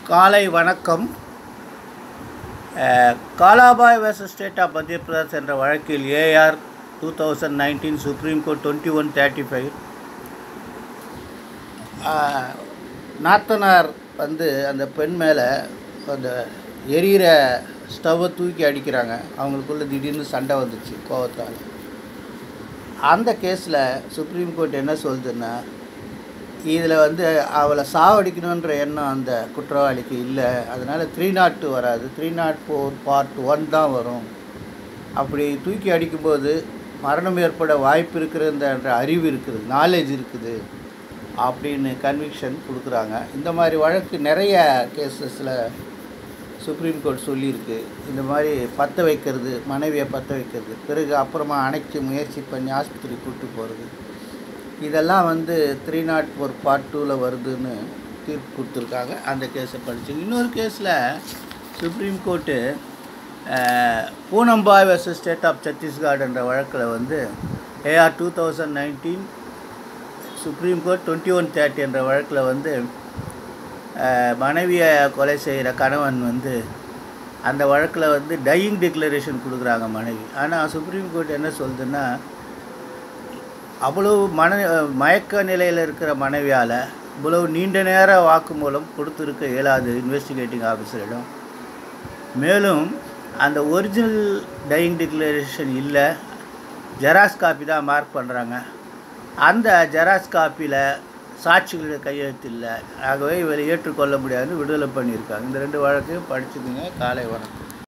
காலை வணக்கம். காலாபாய் vs state of மத்திய பிரதேஷ் என்ற வழக்கில் ஏஆர் 2019 சுப்ரீம் கோர்ட் 2135 நாத்தனார் அந்த பெண் மேலே அந்த எரியிற ஸ்டவ்வை தூக்கி அடிக்கிறாங்க. அவங்களுக்குள்ள திடீர்னு சண்டை வந்துச்சு கோவத்தால். அந்த கேஸில் சுப்ரீம் கோர்ட் என்ன சொல்லுதுன்னா, இதில் அவளை சாவடிக்கணுன்ற எண்ணம் அந்த குற்றவாளிக்கு இல்லை, அதனால் 302 வராது, 304 பார்ட் 1 தான் வரும். அப்படி தூக்கி அடிக்கும்போது மரணம் ஏற்பட வாய்ப்பு இருக்கிறன்ற அறிவு இருக்குது, நாலேஜ் இருக்குது அப்படின்னு கன்விக்ஷன் கொடுக்குறாங்க. இந்த மாதிரி வழக்கு நிறைய கேஸஸில் சுப்ரீம் கோர்ட் சொல்லியிருக்கு. இந்த மாதிரி பற்ற வைக்கிறது, மனைவியை பற்ற வைக்கிறது, பிறகு அப்புறமா அணைச்சி முயற்சி பண்ணி ஆஸ்பத்திரி கூப்பிட்டு போகிறது, இதெல்லாம் 304 பார்ட் 2ல் வருதுன்னு தீர்ப்பு கொடுத்துருக்காங்க. அந்த கேஸை படித்து இன்னொரு கேஸில் supreme court Poonambai vs state of Chhattisgarh என்ற வழக்கில் ஏஆர் 2019 சுப்ரீம் கோர்ட் 2130 என்ற வழக்கில் மனைவியை கொலை செய்கிற கணவன் அந்த வழக்கில் டையிங் டிக்ளரேஷன் கொடுக்குறாங்க மனைவி. ஆனால் சுப்ரீம் கோர்ட் என்ன சொல்லுதுன்னா, அவ்வளவு மயக்க நிலையில் இருக்கிற மனைவியால் இவ்வளவு நீண்ட நேர வாக்குமூலம் கொடுத்துருக்க இயலாது இன்வெஸ்டிகேட்டிங் ஆஃபீஸரிடம். மேலும் அந்த ஒரிஜினல் டையிங் டிக்ளரேஷன் இல்லை, ஜெராக்ஸ் காப்பி தான் மார்க் பண்ணுறாங்க. அந்த ஜெராக்ஸ் காப்பியில் சாட்சிகளுடைய கையெழுத்து இல்லை, ஆகவே இவரை ஏற்றுக்கொள்ள முடியாதுன்னு விடுதலை பண்ணியிருக்காங்க. இந்த 2 வழக்கையும் படிச்சுக்குங்க. காலை வணக்கம்.